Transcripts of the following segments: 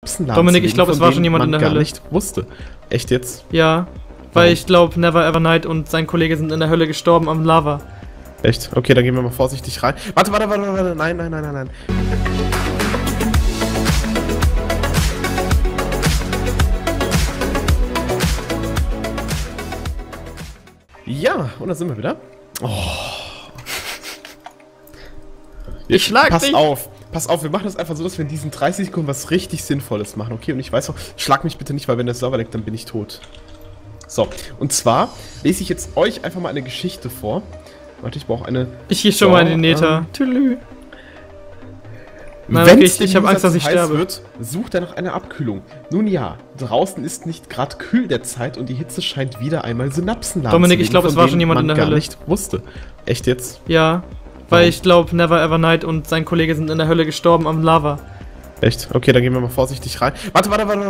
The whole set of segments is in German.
Dominik, ich glaube, es war schon jemand in der Hölle. Gar nicht wusste. Echt jetzt? Ja, weil ich glaube, Never Ever Night und sein Kollege sind in der Hölle gestorben am Lava. Echt? Okay, dann gehen wir mal vorsichtig rein. Warte. Nein. Ja, und da sind wir wieder. Oh. Ich schlag dich! Pass auf, wir machen das einfach so, dass wir in diesen 30 Sekunden was richtig Sinnvolles machen, okay? Und ich weiß auch, schlag mich bitte nicht, weil wenn der Server leckt, dann bin ich tot. So, und zwar lese ich jetzt euch einfach mal eine Geschichte vor. Warte, ich brauche eine... Ich gehe schon mal in den Nether. Tülü. Wenn okay, ich habe Angst, dass ich sterbe. Wird, sucht er nach einer Abkühlung. Nun ja, draußen ist nicht gerade kühl derzeit und die Hitze scheint wieder einmal Synapsen lahmzulegen. Dominik, ich glaube, es war schon jemand in der Hölle. Gar nicht wusste. Echt jetzt? Ja, weil ich glaube, Never Ever Night und sein Kollege sind in der Hölle gestorben am Lava. Echt? Okay, dann gehen wir mal vorsichtig rein. Warte.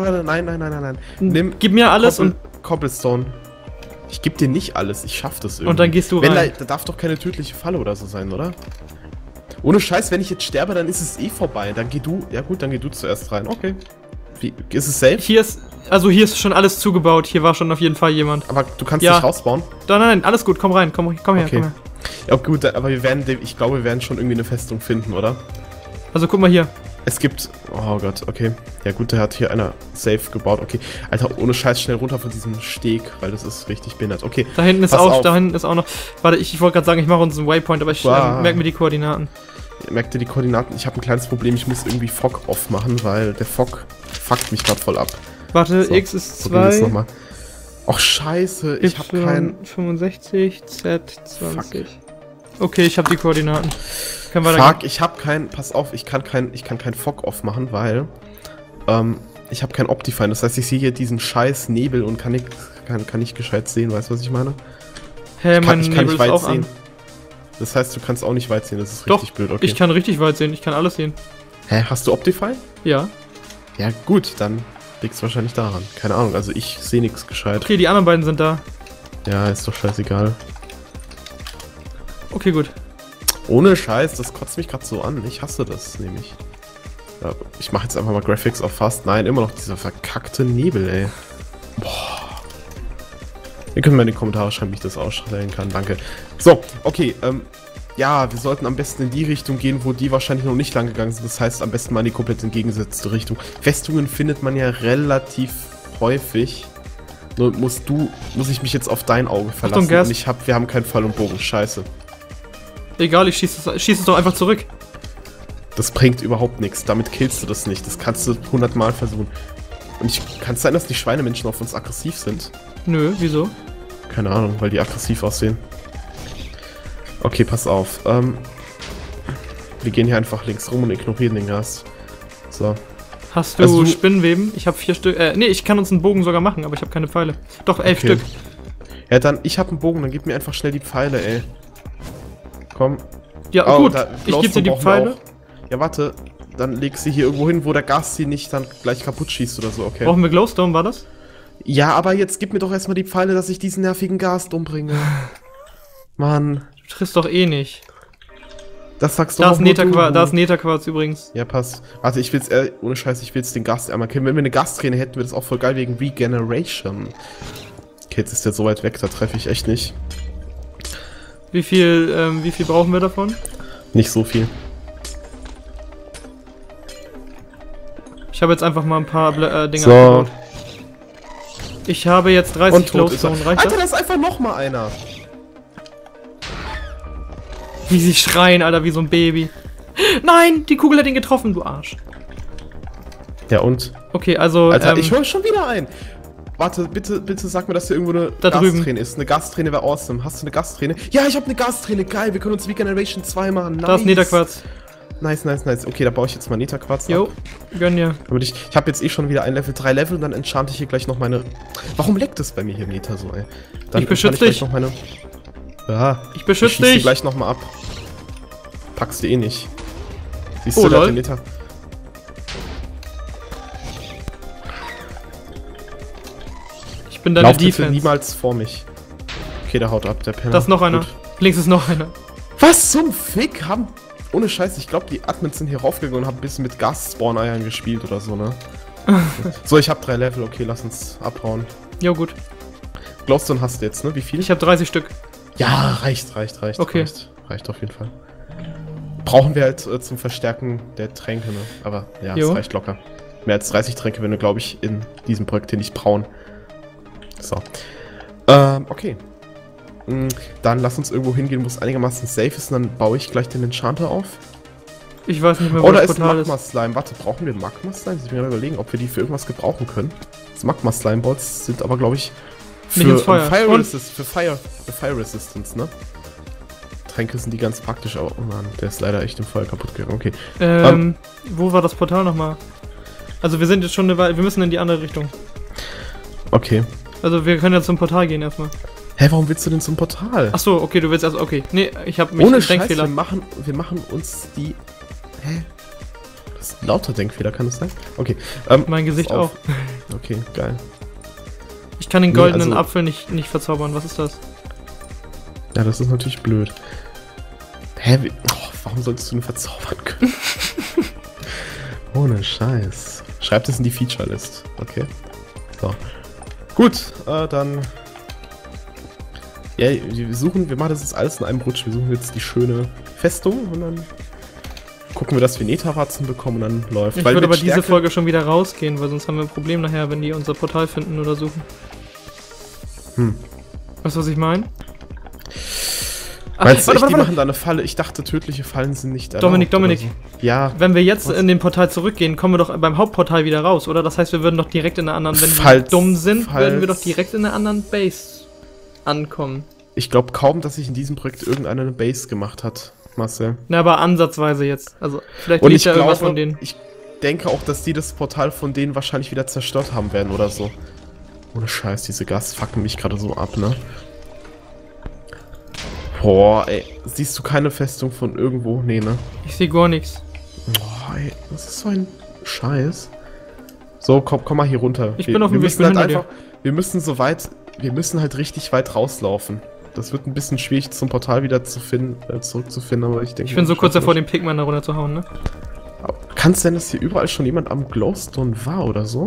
Nein. Gib mir alles und... Cobblestone. Ich geb dir nicht alles, ich schaff das irgendwie. Und dann gehst du rein. Da darf doch keine tödliche Falle oder so sein, oder? Ohne Scheiß, wenn ich jetzt sterbe, dann ist es eh vorbei. Dann geh du, ja gut, dann geh du zuerst rein. Okay. Wie, ist es safe? Hier ist schon alles zugebaut. Hier war schon auf jeden Fall jemand. Aber du kannst nicht rausbauen? Nein, alles gut, komm rein, komm her, komm her. Ja gut, aber ich glaube, wir werden schon irgendwie eine Festung finden, oder? Also guck mal hier. Es gibt, oh Gott, okay. Ja gut, da hat hier einer safe gebaut, okay. Alter, ohne Scheiß schnell runter von diesem Steg, weil das ist richtig behindert. Okay. Da hinten ist auch noch, warte, ich wollte gerade sagen, ich mache uns einen Waypoint, aber ich merke mir die Koordinaten. Merkt ihr die Koordinaten? Ich habe ein kleines Problem, ich muss irgendwie Fog off machen, weil der Fog fuckt mich gerade voll ab. Warte, so, X ist 2. Och scheiße, ich habe keinen... 65, Z 20. Fuck. Okay, ich habe die Koordinaten. Fuck, ich habe keinen... Pass auf, ich kann kein Fog off machen, weil... ich habe kein Optifine. Das heißt, ich sehe hier diesen scheiß Nebel und kann nicht gescheit sehen. Weißt du, was ich meine? Hä, mein Nebel ist auch an. Das heißt, du kannst auch nicht weit sehen. Das ist richtig blöd, okay? Ich kann richtig weit sehen. Ich kann alles sehen. Hä, hast du Optifine? Ja. Ja gut, dann liegt es wahrscheinlich daran. Keine Ahnung, also ich sehe nichts gescheit. Okay, die anderen beiden sind da. Ja, ist doch scheißegal. Okay, gut. Ohne Scheiß, das kotzt mich gerade so an. Ich hasse das nämlich. Ja, ich mache jetzt einfach mal Graphics auf Fast. Nein, immer noch dieser verkackte Nebel, ey. Boah. Ihr könnt mal in die Kommentare schreiben, wie ich das ausstellen kann. Danke. So, okay. Ja, wir sollten am besten in die Richtung gehen, wo die wahrscheinlich noch nicht lang gegangen sind. Das heißt, am besten mal in die komplett entgegengesetzte Richtung. Festungen findet man ja relativ häufig. Nur muss ich mich jetzt auf dein Auge verlassen. Achtung, und wir haben keinen Pfeil und Bogen. Scheiße. Egal, ich schieße es doch einfach zurück. Das bringt überhaupt nichts. Damit killst du das nicht. Das kannst du 100 Mal versuchen. Und kann es sein, dass die Schweinemenschen auf uns aggressiv sind? Nö, wieso? Keine Ahnung, weil die aggressiv aussehen. Okay, pass auf. Wir gehen hier einfach links rum und ignorieren den Gast. So. Hast du Spinnenweben? Ich habe 4 Stück. Nee, ich kann uns einen Bogen sogar machen, aber ich habe keine Pfeile. Doch, 11 Stück. Ja, dann, ich habe einen Bogen, dann gib mir einfach schnell die Pfeile, ey. Komm. Ja, gut, ich gebe dir die Pfeile. Ja, warte. Dann leg sie hier irgendwo hin, wo der Gas sie nicht dann gleich kaputt schießt oder so, okay. Brauchen wir Glowstone, war das? Ja, aber jetzt gib mir doch erstmal die Pfeile, dass ich diesen nervigen Gas umbringe. Mann. Du triffst doch eh nicht. Das sagst du doch. Da ist Netherquarz übrigens. Ja, passt. Warte, ich will's, ohne Scheiß, ich will's den Gast einmal killen. Wenn wir eine Gasträne hätten, wäre das auch voll geil wegen Regeneration. Okay, jetzt ist der so weit weg, da treffe ich echt nicht. Wie viel brauchen wir davon? Nicht so viel. Ich habe jetzt einfach mal ein paar Dinger abgebaut. Ich habe jetzt 30 Glowstone, reicht das? Alter, da ist einfach nochmal einer. Wie sie schreien, Alter, wie so ein Baby. Nein, die Kugel hat ihn getroffen, du Arsch. Ja und? Okay, also... Alter, ich hol schon wieder ein. Warte, bitte sag mir, dass hier irgendwo eine Gasträne ist. Eine Gasträne wäre awesome. Hast du eine Gasträne? Ja, ich habe eine Gasträne. Geil, wir können uns Regeneration 2 machen. Nice. Da ist Netherquarz. Nice. Okay, da baue ich jetzt mal Netherquarz ab. Jo, gönn dir. Ich habe jetzt eh schon wieder ein Level, 3 Level und dann enchante ich hier gleich noch meine... Warum leckt das bei mir hier im Nether so, ey? Dann ich beschütze dich. Noch meine... Ja, ich beschütze dich. Ich schieße gleich nochmal ab. Packst du eh nicht. Siehst du da den Nether? Ich bin deine Defense. Bitte niemals vor mich. Okay, der haut ab, der Penner. Da ist noch einer. Gut. Links ist noch einer. Was zum Fick haben... Ohne Scheiß, ich glaube, die Admins sind hier raufgegangen und haben ein bisschen mit Gas-Spawn-Eiern gespielt oder so, ne? So, ich habe 3 Level, okay, lass uns abhauen. Ja, gut. Glowstone hast du jetzt, ne? Wie viel? Ich habe 30 Stück. Ja, reicht. Okay. Reicht auf jeden Fall. Brauchen wir halt zum Verstärken der Tränke, ne? Aber ja, es reicht locker. Mehr als 30 Tränke werden wir, glaube ich, in diesem Projekt hier nicht brauen. So. Okay. Dann lass uns irgendwo hingehen, wo es einigermaßen safe ist, und dann baue ich gleich den Enchanter auf. Ich weiß nicht mehr, wo das das Portal ist. Magma-Slime. Warte, brauchen wir Magma-Slime? Ich muss mir gerade überlegen, ob wir die für irgendwas gebrauchen können. Das Magma-Slime-Bots sind aber, glaube ich, für Fire Resistance, ne? Tränke sind die ganz praktisch, aber oh Mann, der ist leider echt im Feuer kaputt gegangen. Okay. Wo war das Portal nochmal? Also wir sind jetzt schon eine Weile, wir müssen in die andere Richtung. Okay. Also wir können ja zum Portal gehen erstmal. Hä, warum willst du denn zum Portal? Ach so, okay, du willst also, okay. Nee, ich habe mich ohne Scheiß, wir machen uns die... Hä? Das ist ein lauter Denkfehler, kann das sein? Okay. Mein Gesicht auch. Okay, geil. Ich kann den goldenen Apfel nicht verzaubern, was ist das? Ja, das ist natürlich blöd. Hä, warum solltest du ihn verzaubern können? Ohne Scheiß. Schreib das in die Feature-List. Okay. So. Gut, dann... Ja, wir machen das jetzt alles in einem Rutsch. Wir suchen jetzt die schöne Festung und dann gucken wir, dass wir Netherratzen bekommen und dann läuft. Ich würde aber diese Folge schon wieder rausgehen, weil sonst haben wir ein Problem nachher, wenn die unser Portal finden oder suchen. Weißt du, was ich meine? Meinst du echt, die machen da eine Falle? Ich dachte, tödliche Fallen sind nicht erlaubt. Dominik. So. Ja. Wenn wir jetzt in den Portal zurückgehen, kommen wir doch beim Hauptportal wieder raus, oder? Das heißt, wir würden doch direkt in einer anderen, wenn wir dumm sind, würden wir doch direkt in einer anderen Base ankommen. Ich glaube kaum, dass sich in diesem Projekt irgendeiner eine Base gemacht hat, Marcel. Na, aber ansatzweise jetzt. Also, vielleicht liegt ja irgendwas von denen. Ich denke auch, dass die das Portal von denen wahrscheinlich wieder zerstört haben werden oder so. Ohne Scheiß, diese Gas fucken mich gerade so ab, ne? Boah, ey. Siehst du keine Festung von irgendwo? Nee, ne? Ich sehe gar nichts. Boah, ey. Das ist so ein Scheiß. So, komm mal hier runter. Ich bin auf dem Weg, wir müssen halt richtig weit rauslaufen. Das wird ein bisschen schwierig zum Portal wieder zurückzufinden, aber ich denke... Ich bin so kurz davor, den Pigman da runter zu hauen, ne? Kann es sein, dass hier überall schon jemand am Glowstone war oder so?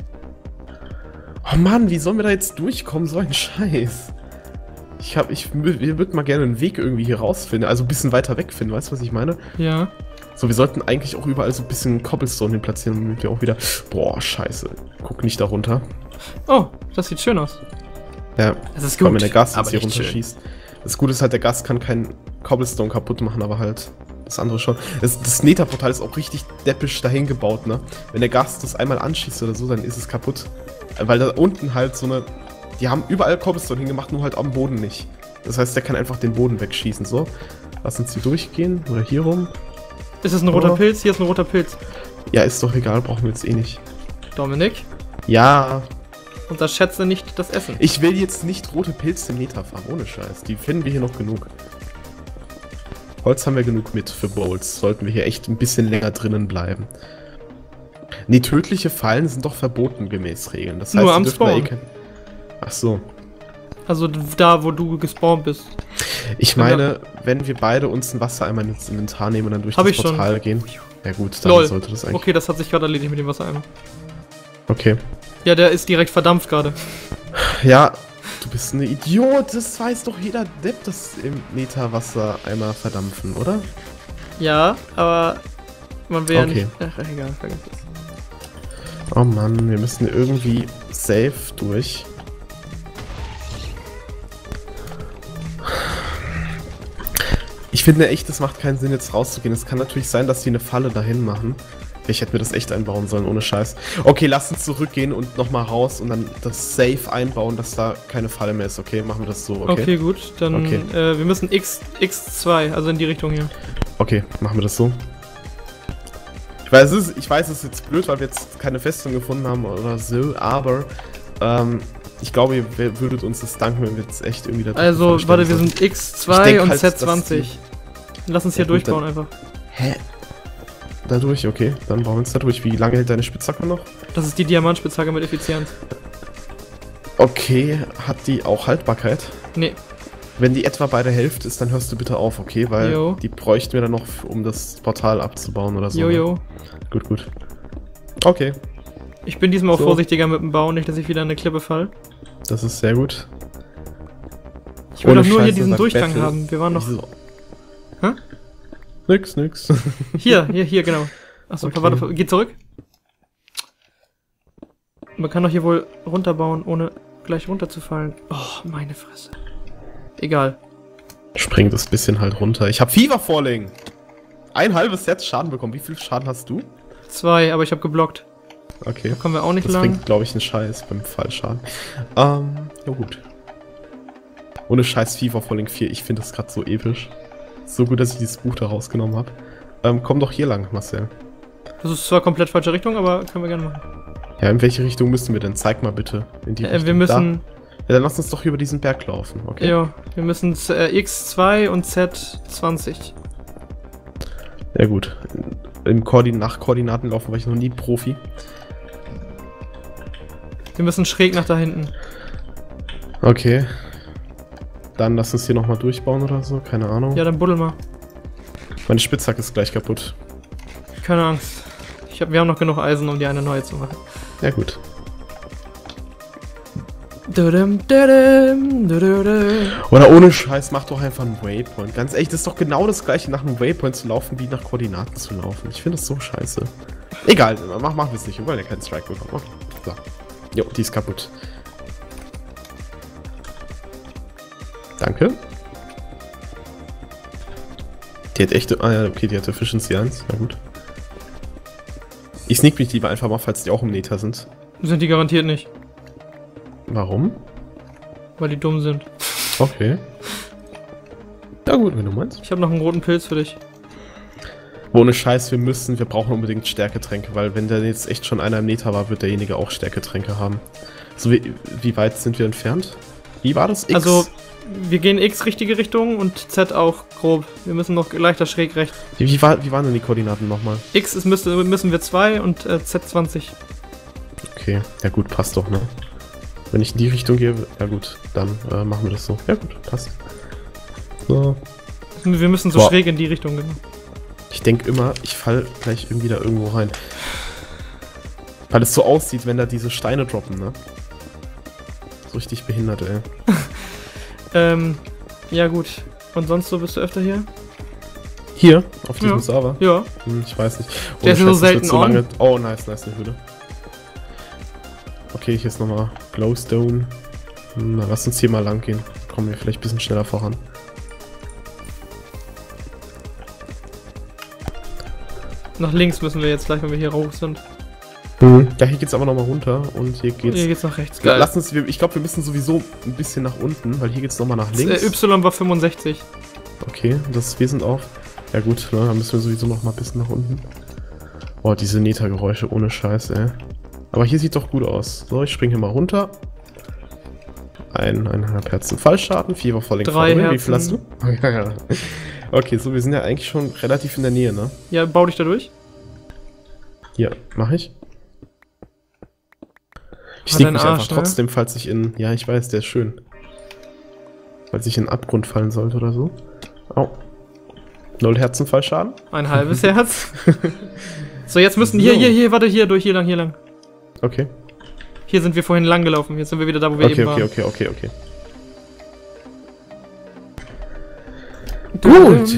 Oh Mann, wie sollen wir da jetzt durchkommen? So ein Scheiß. Ich würde mal gerne einen Weg irgendwie hier rausfinden, also ein bisschen weiter weg finden, weißt du, was ich meine? Ja. So, wir sollten eigentlich auch überall so ein bisschen Cobblestone hin platzieren, damit wir auch wieder... Boah, scheiße. Guck nicht da runter. Oh, das sieht schön aus. Ja, das ist gut, wenn der Gast jetzt hier runterschießt. Das Gute ist halt, der Gast kann keinen Cobblestone kaputt machen, aber halt das andere schon. Das Nether-Portal ist auch richtig deppisch dahin gebaut, ne? Wenn der Gast das einmal anschießt oder so, dann ist es kaputt. Weil da unten halt so eine... Die haben überall Cobblestone hingemacht, nur halt am Boden nicht. Das heißt, der kann einfach den Boden wegschießen, so. Lass uns hier durchgehen, oder hier rum. Ist es ein roter Pilz? Hier ist ein roter Pilz. Ja, ist doch egal, brauchen wir jetzt eh nicht. Dominik? Ja... Unterschätze nicht das Essen. Ich will jetzt nicht rote Pilze im Nether farmen, ohne Scheiß. Die finden wir hier noch genug. Holz haben wir genug mit für Bowls. Sollten wir hier echt ein bisschen länger drinnen bleiben. Nee, tödliche Fallen sind doch verboten gemäß Regeln. Das heißt, nur am Spawn. Ach so. Also da, wo du gespawnt bist. Ich meine, wenn wir beide uns ein Wassereimer ins Inventar nehmen und dann durch das Portal gehen. Ja gut, dann sollte das eigentlich... Okay, das hat sich gerade erledigt mit dem Wassereimer. Okay. Ja, der ist direkt verdampft gerade. Ja, du bist ein Idiot. Das weiß doch jeder Depp, dass im Nether-Wassereimer verdampfen, oder? Ja, aber man will ja nicht... Ach, egal, vergiss es. Oh Mann, wir müssen irgendwie safe durch. Ich finde echt, es macht keinen Sinn, jetzt rauszugehen. Es kann natürlich sein, dass die eine Falle dahin machen. Ich hätte mir das echt einbauen sollen, ohne Scheiß. Okay, lass uns zurückgehen und nochmal raus und dann das Safe einbauen, dass da keine Falle mehr ist. Okay, machen wir das so, okay? Okay, gut. Dann, wir müssen X2, also in die Richtung hier. Okay, machen wir das so. Ich weiß, es ist jetzt blöd, weil wir jetzt keine Festung gefunden haben oder so, aber ich glaube, ihr würdet uns das danken, wenn wir jetzt echt irgendwie da... Also, warte, wir sind X2 und halt, Z20. Lass uns hier durchbauen einfach. Hä? Dadurch, okay, dann bauen wir uns da durch. Wie lange hält deine Spitzhacke noch? Das ist die Diamantspitzhacke mit Effizienz. Okay, hat die auch Haltbarkeit? Nee. Wenn die etwa bei der Hälfte ist, dann hörst du bitte auf, okay? Weil die bräuchten wir dann noch, um das Portal abzubauen oder so. Jojo. Ne? Gut. Okay. Ich bin diesmal auch vorsichtiger mit dem Bauen, nicht, dass ich wieder in eine Klippe fall. Das ist sehr gut. Ich will doch nur hier diesen Durchgang haben. Wir waren noch... Hä? Nix. Hier, genau. Achso, okay. Warte, geh zurück. Man kann doch hier wohl runterbauen, ohne gleich runterzufallen. Oh, meine Fresse. Egal. Springt das bisschen halt runter. Ich hab Fever Falling. Ein halbes Herz Schaden bekommen. Wie viel Schaden hast du? 2, aber ich habe geblockt. Okay. Da kommen wir auch nicht lang. Das bringt, glaube ich, einen Scheiß beim Fallschaden. Ja gut. Ohne Scheiß Fever Falling 4. Ich finde das gerade so episch. So gut, dass ich dieses Buch da rausgenommen habe. Komm doch hier lang, Marcel. Das ist zwar komplett falsche Richtung, aber können wir gerne machen. Ja, in welche Richtung müssen wir denn? Zeig mal bitte. In die Richtung. Wir müssen... Da. Ja, dann lass uns doch über diesen Berg laufen, okay? Ja, wir müssen X2 und Z20. Ja gut. Nach Koordinaten laufen war ich noch nie Profi. Wir müssen schräg nach da hinten. Okay. Dann lass uns hier nochmal durchbauen oder so, keine Ahnung. Ja, dann buddel mal. Meine Spitzhacke ist gleich kaputt. Keine Angst. Wir haben noch genug Eisen, um die eine neue zu machen. Ja gut. Oder ohne Scheiß, mach doch einfach einen Waypoint. Ganz ehrlich, das ist doch genau das gleiche, nach einem Waypoint zu laufen, wie nach Koordinaten zu laufen. Ich finde das so scheiße. Egal, machen wir es nicht. Wir wollen ja keinen Strike bekommen. Okay. So. Jo, die ist kaputt. Danke. Die hat echte... Ah ja, okay, die hat Efficiency 1. Na gut. Ich sneak mich lieber einfach mal, falls die auch im Nether sind. Sind die garantiert nicht. Warum? Weil die dumm sind. Okay. Ja gut, wenn du meinst. Ich habe noch einen roten Pilz für dich. Ohne Scheiß, wir brauchen unbedingt Stärketränke, weil wenn da jetzt echt schon einer im Nether war, wird derjenige auch Stärketränke haben. So, wie weit sind wir entfernt? Wie war das? X? Also, wir gehen X richtige Richtung und Z auch grob. Wir müssen noch leichter schräg rechts. Wie waren denn die Koordinaten nochmal? X müssen wir 2 und Z 20. Okay, ja gut, passt doch, ne? Wenn ich in die Richtung gehe, ja gut, dann machen wir das so. Ja gut, passt. So. Wir müssen so schräg in die Richtung, genau. Ich denke immer, ich fall gleich irgendwie da irgendwo rein. Weil es so aussieht, wenn da diese Steine droppen, ne? So richtig behindert, ey. Ja gut. Und sonst so bist du öfter hier? Hier? Auf diesem Server? Ja. Ich weiß nicht. Der ist so selten so lange... Oh, nice, eine Höhle. Okay, hier ist nochmal Glowstone. Na, lass uns hier mal lang gehen. Kommen wir vielleicht ein bisschen schneller voran. Nach links müssen wir jetzt gleich, wenn wir hier hoch sind. Ja, hier geht's aber nochmal runter und hier geht's nach rechts. Geil. Lass uns, ich glaube, wir müssen sowieso ein bisschen nach unten, weil hier geht's nochmal nach links. Y war 65. Okay, wir sind auf. Ja gut, ne, dann müssen wir sowieso nochmal ein bisschen nach unten. Boah, diese Nether-Geräusche, ohne Scheiß, ey. Aber hier sieht doch gut aus. So, ich springe hier mal runter. 1,5 Herzen Fallschaden, 4 war Falling. 3 Herzen. Wie viel hast du? Ja. Okay, so, wir sind ja eigentlich schon relativ in der Nähe, ne? Ja, bau dich da durch. Hier, mach ich. Ich sneak mich einfach trotzdem, falls ich in... Ja, ich weiß, der ist schön. Falls ich in den Abgrund fallen sollte oder so. Au. 0 Herzen Fallschaden. Ein halbes Herz. So, jetzt müssen... Hier, warte, hier lang. Okay. Hier sind wir vorhin lang gelaufen. Jetzt sind wir wieder da, wo wir eben waren. Okay. Gut.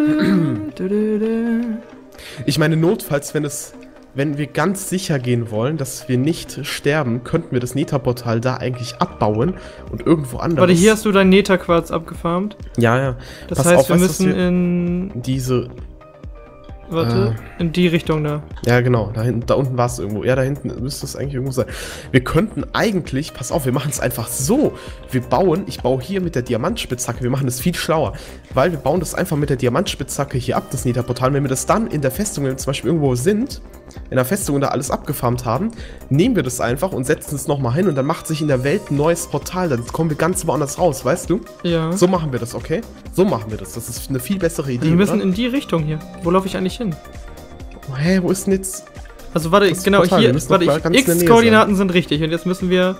Ich meine, notfalls, wenn wir ganz sicher gehen wollen, dass wir nicht sterben, könnten wir das Nether-Portal da eigentlich abbauen und irgendwo anders... Warte, hier hast du dein Nether-Quarz abgefarmt. Ja. Das heißt, wir müssen in... Diese... Warte, in die Richtung da. Ja, genau. Da unten war es irgendwo. Ja, da hinten müsste es eigentlich irgendwo sein. Wir könnten eigentlich... Pass auf, wir machen es einfach so. Ich baue hier mit der Diamantspitzhacke. Wir machen das viel schlauer. Weil wir bauen das einfach mit der Diamantspitzhacke hier ab, das Nether-Portal. Wenn wir das dann in der Festung, wenn wir zum Beispiel irgendwo sind, in der Festung da alles abgefarmt haben, nehmen wir das einfach und setzen es nochmal hin und dann macht sich in der Welt ein neues Portal. Dann kommen wir ganz woanders raus, weißt du? Ja. So machen wir das, okay? So machen wir das. Das ist eine viel bessere Idee, wir müssen in die Richtung hier. Wo laufe ich eigentlich hin? Hä, wo ist denn jetzt... Also warte, genau, Portal? hier, X-Koordinaten sind richtig und jetzt müssen wir...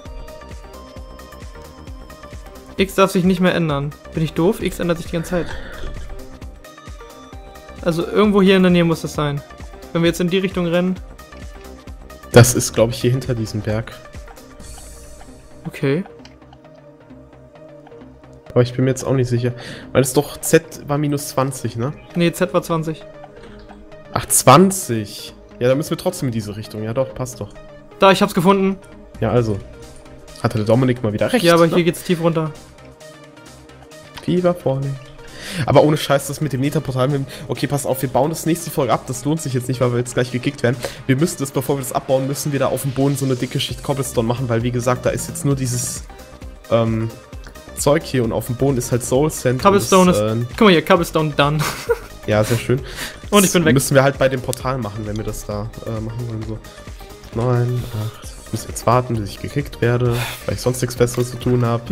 X darf sich nicht mehr ändern. Bin ich doof? X ändert sich die ganze Zeit. Also irgendwo hier in der Nähe muss das sein. Wenn wir jetzt in die Richtung rennen... Das ist, glaube ich, hier hinter diesem Berg. Okay. Aber ich bin mir jetzt auch nicht sicher. Weil es doch Z war minus 20, ne? Nee, Z war 20. Ach, 20. Ja, dann müssen wir trotzdem in diese Richtung. Ja doch, passt doch. Da, ich hab's gefunden. Ja, also. Hatte der Dominik mal wieder recht. Ja, aber ne? hier geht's tief runter. Fieber vorne. Aber ohne Scheiß, das mit dem Netherportal. Okay, pass auf, wir bauen das nächste Folge ab. Das lohnt sich jetzt nicht, weil wir jetzt gleich gekickt werden. Wir müssen das, bevor wir das abbauen, müssen wir da auf dem Boden so eine dicke Schicht Cobblestone machen, weil wie gesagt, da ist jetzt nur dieses Zeug hier und auf dem Boden ist halt Soul Sand. Cobblestone ist. Guck mal hier, Cobblestone done. Ja, sehr schön. Und ich bin weg. Müssen wir halt bei dem Portal machen, wenn wir das da machen wollen. So 9, 8. Ich muss jetzt warten, bis ich gekickt werde, weil ich sonst nichts Besseres zu tun habe.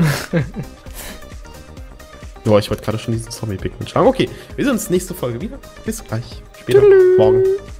Boah, ich wollte gerade schon diesen Zombie-Pigment schlagen. Okay, wir sehen uns nächste Folge wieder. Bis gleich. Später. Morgen.